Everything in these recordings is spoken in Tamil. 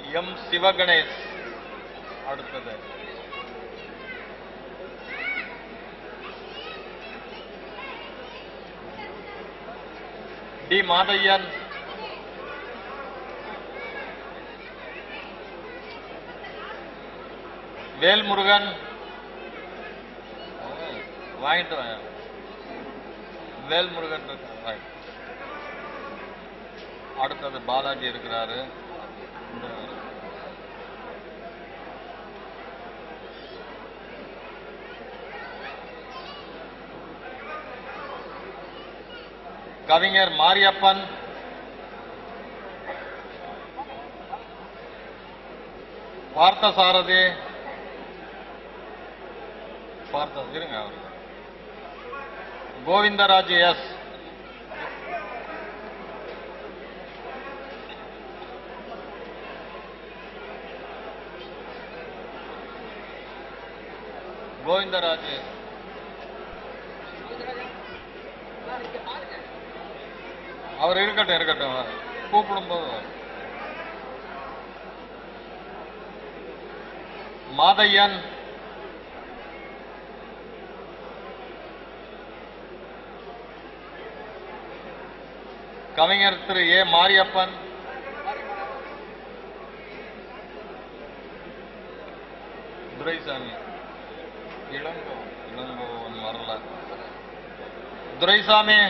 எம் சிவகணேஷ். அடுத்தது டி மாதையன். வேல்முருகன் வாங்கிட்டு வாங்க. வேல்முருகன் இருக்காங்க. அடுத்தது பாலாஜி இருக்கிறாரு. கவிஞர் மாரியப்பன். பார்த்தசாரதி. இருங்க அவரு. கோவிந்தராஜ் எஸ். கோவிந்தராஜ் அவர் இருக்கட்டும் கூப்பிடும்போது. மாதையன். கவிஞர் திரு ஏ மாரியப்பன். துரைசாமி. இளங்கோவன் வரல. Duraisamy.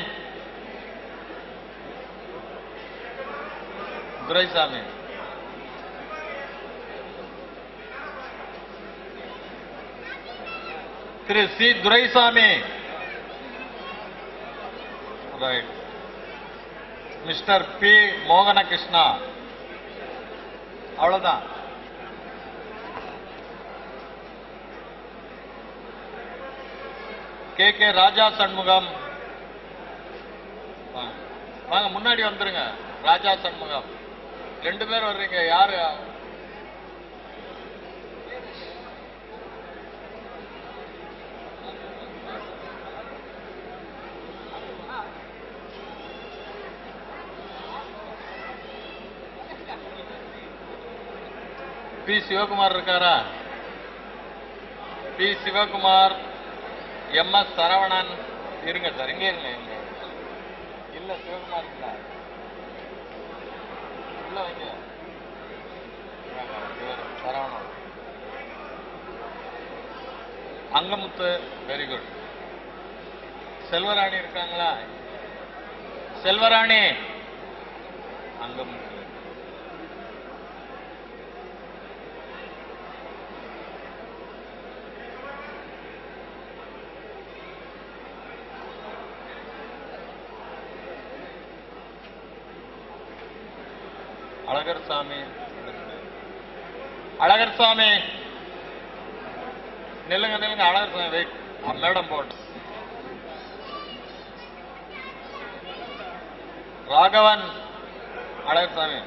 Thiru C Duraisamy. Right. Mister P Mohanakrishna. அவ்வளவுதான். K K Raja Shanmugam. வாங்க முன்னாடி வந்துருங்க. ராஜா சண்முகம் 2 பேர் வர்றீங்க. யாரு? பி சிவகுமார் இருக்காரா? P Sivakumar. M S Saravanan. இருங்க சார், இங்கே இருங்க. இல்ல சிவகுமார் இல்ல வைங்க. சரவணன். அங்கமுத்து. Very good. செல்வராணி இருக்காங்களா? செல்வராணி. அங்கமுத்து. அழகர் சாமி. நில்லுங்க. அழகர் சாமி வெயிட். மேடம் போட். Raghavan. Azhagar Samy.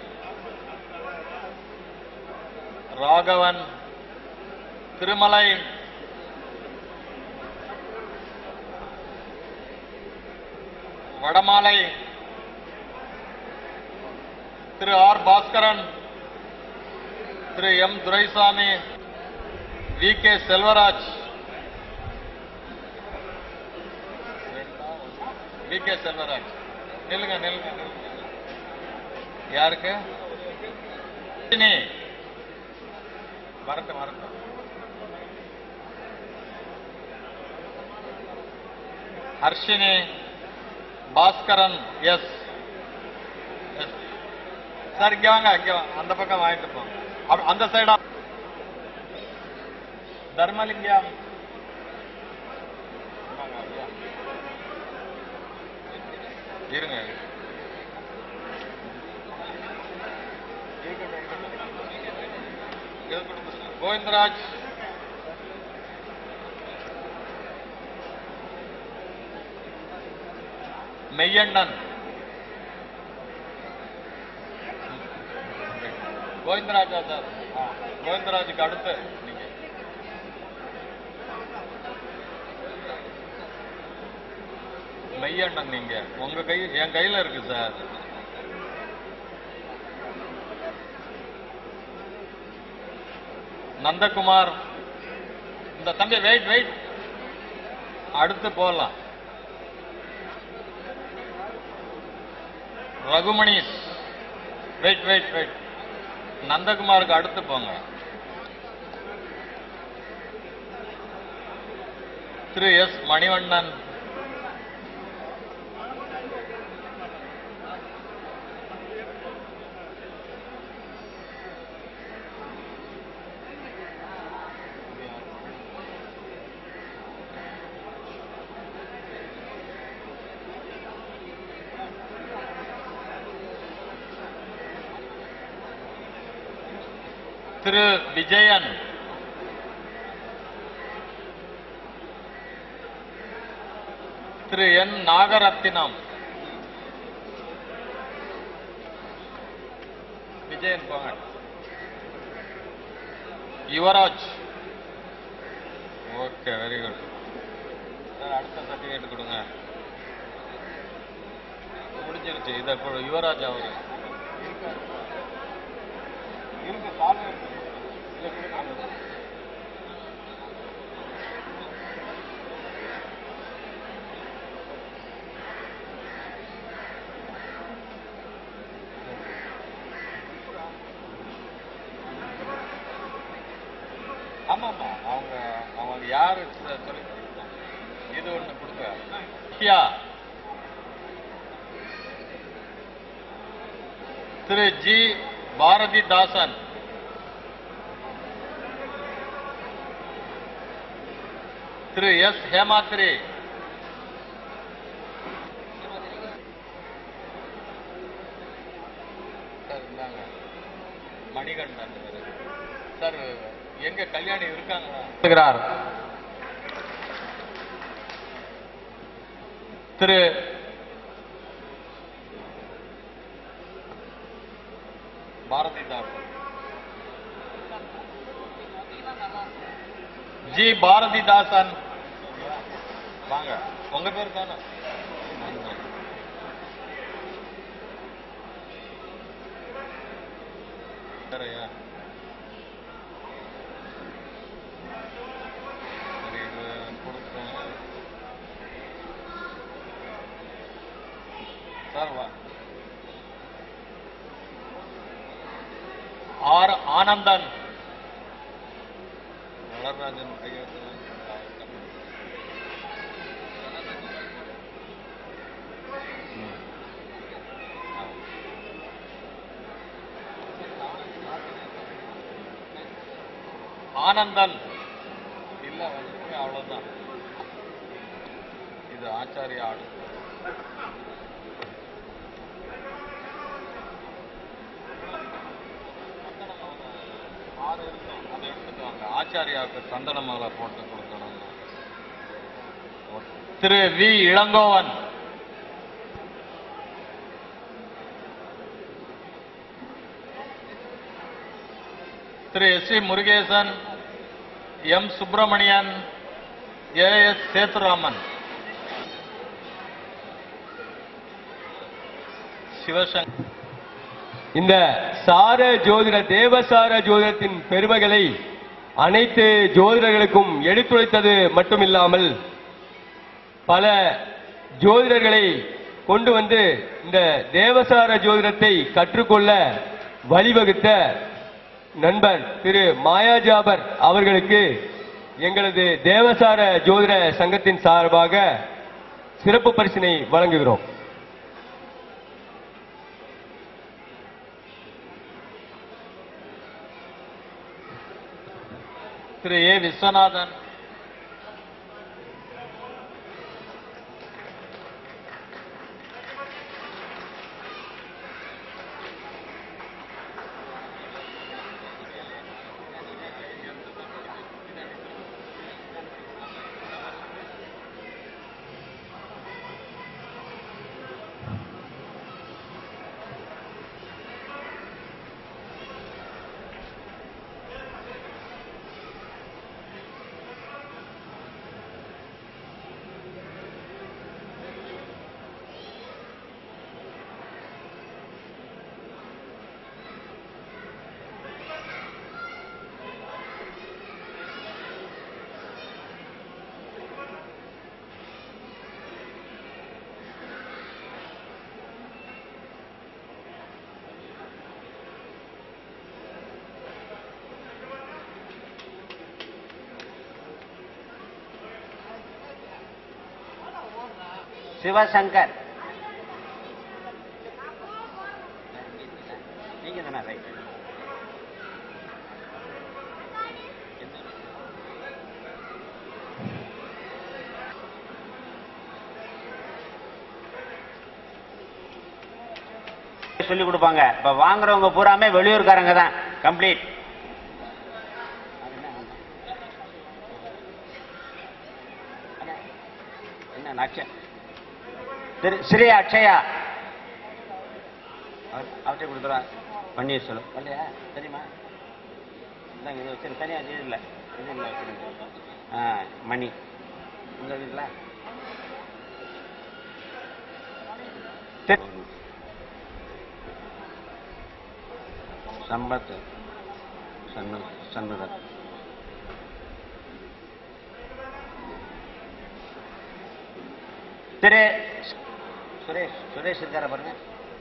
Thirumalai. Vadamalai. Thiru R Baskaran. Thiru M Duraisamy. V K Selvaraj. நில்லுங்க. யாருக்கு? வரட்டும். ஹர்ஷினி. பாஸ்கரன். Yes sir. இங்க வாங்க. அந்த பக்கம் வாங்கிட்டு போங்க. அந்த சைடா. தர்மலிங்கம். இருங்க. கோவிந்தராஜ். மெய்யண்ணன். கோவிந்தராஜா சார். கோவிந்தராஜுக்கு அடுத்து நீங்க. மெய்யண்ணன். நீங்க உங்க கை என் கையில இருக்கு சார். நந்தகுமார். இந்த தம்பி வெயிட் வெயிட், அடுத்து போகலாம். ரகுமணீஷ், வெயிட் வெயிட் வெயிட், நந்தகுமாருக்கு அடுத்து போங்க. Thiru S Manivannan, Thiru Vijayan, Thiru N Nagarathinam. விஜயன் போங்க. Yuvaraj, okay, very good sir. அடுத்த சர்டிபிகேட் கொடுங்க. முடிஞ்சிருச்சு. இதை யுவராஜ் அவரு இருக்கு சாலை இருக்கு. ஆமாம்மா, அவங்க யாரு சொல்லி இது ஒண்ணு கொடுங்க. Thiru G Bharathidasan, Thiru S Hemadri, sir இந்தாங்க. மணிகண்டன் சார், எங்க கல்யாணி இருக்காங்களா? திரு பாரதிதாசன், ஜி பாரதிதாசன் வாங்க. உங்க பேர் தானே? சரியா, சரி, இது கொடுத்தேன் சார். வா. ஆர் ஆனந்தன், வளர்ராஜன் கையெழுத்து. ஆனந்தன் இல்ல வந்து அவ்வளவுதான். இது ஆச்சாரிய ஆடு. அதை எடுத்துட்டு வாங்க. ஆச்சாரியாவுக்கு சந்தன மாலை போட்டு கொடுக்கணும். Thiru V Elangovan, Thiru S C Murugesan, M Subramanian, A S Sethuraman, Sivashankar. இந்த சார ஜோதிட தேவசார ஜோதிடத்தின் பெருமைகளை அனைத்து ஜோதிடர்களுக்கும் எடுத்துரைத்தது மட்டுமில்லாமல் பல ஜோதிடர்களை கொண்டு வந்து இந்த தேவசார ஜோதிடத்தை கற்றுக்கொள்ள வழிவகுத்த நண்பர் திரு மாயாஜாபர் அவர்களுக்கு எங்களது தேவசார ஜோதிட சங்கத்தின் சார்பாக சிறப்பு பரிசினை வழங்குகிறோம். திரு ஏ விஸ்வநாதன், சிவசங்கர். நீங்க தானே? ரைட். சொல்லி கொடுப்பாங்க. இப்ப வாங்குறவங்க பூராமே வெளியூர்காரங்க தான். கம்ப்ளீட். என்ன ஸ்ரீ அக்ஷயா அவற்றை கொடுத்துருவா. பன்னீர்செல்வம் இல்லையா? தெரியுமா? இந்தாங்க இது வச்சு தனியாக இது இல்லை, இது இல்லை வச்சுருங்க. மணி உங்க வீட்டில் சம்பத் சண்முகர். திரு சுரேஷ். சுரேஷ் இருக்கார பாருங்க.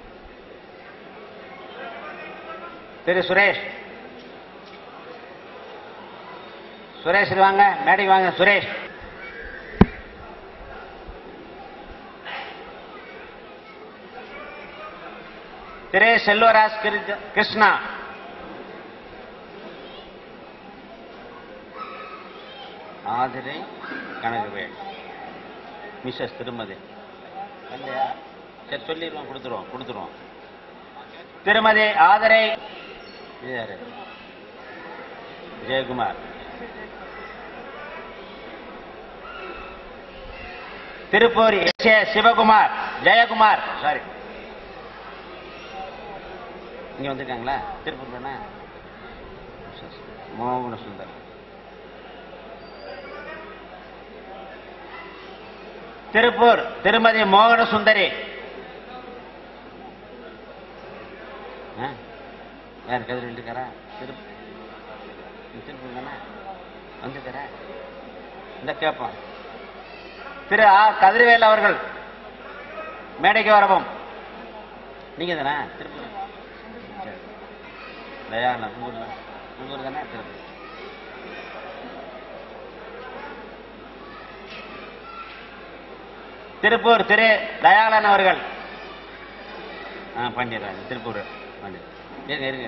திரு சுரேஷ். சுரேஷ் வாங்க, மேடைக்கு வாங்க. சுரேஷ். திரு செல்வராஜ் கிருஷ்ணா. ஆதிரை கனகவேல். மிஸ்ஸஸ் திருமதி இல்லையா? சரி சொல்லிடுவோம், கொடுத்துருவோம். திருமதி ஆதரை ஜெயக்குமார். திருப்பூர் சிவகுமார் ஜெயக்குமார். சாரி, இங்க வந்திருக்காங்களா? திருப்பூர் தானே? மோகன சுந்தர். திருப்பூர் திருமதி மோகன சுந்தரி. யார் கதிர் இருக்காரா? திருப்பூர் தானே வந்துருக்காரா? இந்த கேட்போம். திரு ஆ கதிர்வேல் அவர்கள் மேடைக்கு வரவும். நீங்க தானே? திருப்பூர் தயானந்த். உங்கூர் தானே? திருப்பூர். திருப்பூர் திரு தயாளன் அவர்கள். பண்ணிடுறாங்க. திருப்பூர் இருங்க.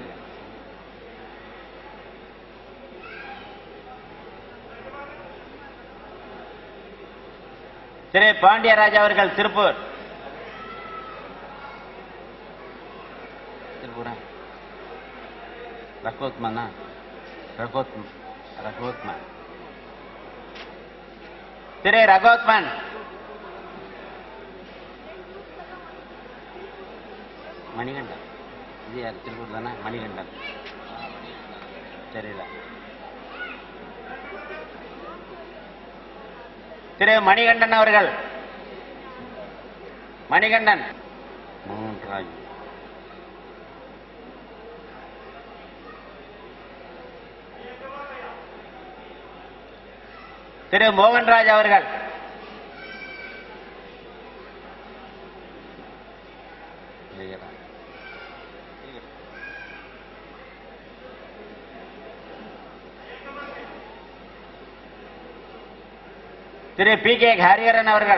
திரு பாண்டியராஜ் அவர்கள் திருப்பூர். திருப்பூரா? ரகோத்மனா? ரகோத்மன். திரு ரகோத்மன். மணிகண்டன். இது யார்? திருப்பூர் தானே? மணிகண்டன். தெரியல. திரு மணிகண்டன் அவர்கள். மணிகண்டன். மோகன்ராஜ். திரு மோகன்ராஜ் அவர்கள். திரு பி கே ஹரிஹரன் அவர்கள்.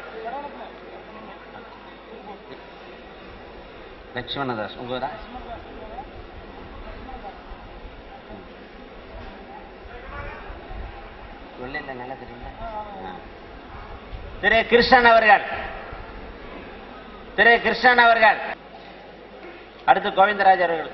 லட்சுமணதாஸ். உங்களா? நல்லா தெரியுங்களா? திரு கிருஷ்ணன் அவர்கள். அடுத்து கோவிந்தராஜ் அவர்கள்.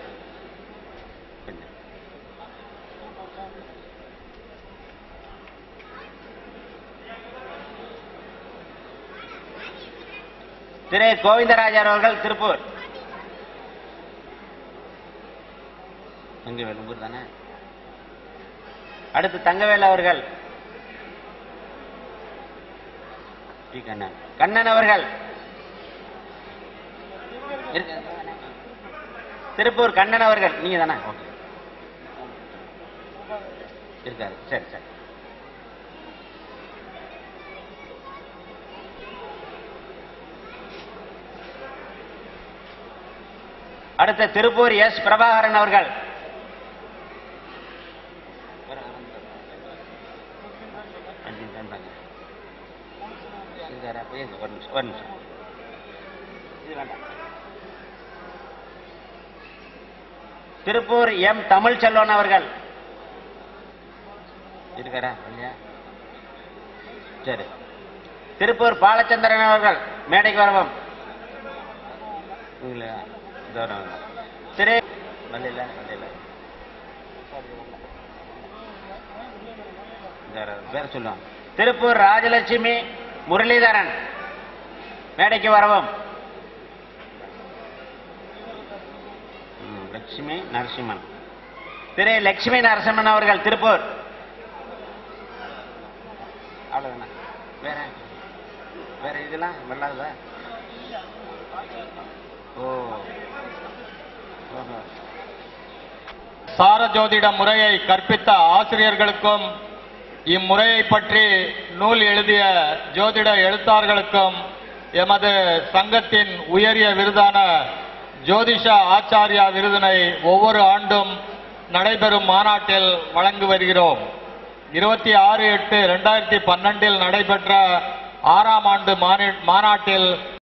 திரு கோவிந்தராஜர் அவர்கள் திருப்பூர். தங்கவேல் உங்கூர் தானே? அடுத்து தங்கவேல் அவர்கள். கண்ணன் அவர்கள். திருப்பூர் கண்ணன் அவர்கள். நீங்க தானே? இருக்காரு. சரி. அடுத்த திருப்பூர் எஸ் பிரபாகரன் அவர்கள். வேற பேசு, ஒரு நிமிஷம் ஒரு நிமிஷம். இது வேண்டாம். திருப்பூர் எம் தமிழ்ச்செல்வன் அவர்கள் இருக்காரா இல்லையா? சரி. திருப்பூர் பாலச்சந்திரன் அவர்கள் மேடைக்கு வரவும். திரு வல்லில பேர் சொல்லுவாங்க. திருப்பூர் ராஜலட்சுமி முரளிதரன் மேடைக்கு வரவும். லட்சுமி நரசிம்மன். திரு லட்சுமி நரசிம்மன் அவர்கள் திருப்பூர். அவ்வளவுதானா? வேற வேற இதெல்லாம் வெள்ளாதா? ஓ, சார ஜோதிட முறையை கற்பித்த ஆசிரியர்களுக்கும் இம்முறையை பற்றி நூல் எழுதிய ஜோதிட எழுத்தாளர்களுக்கும் எமது சங்கத்தின் உயரிய விருதான ஜோதிஷ ஆச்சாரியா விருதினை ஒவ்வொரு ஆண்டும் நடைபெறும் மாநாட்டில் வழங்கி வருகிறோம். 26/8/2012 நடைபெற்ற 6ஆம் ஆண்டு மாநாட்டில்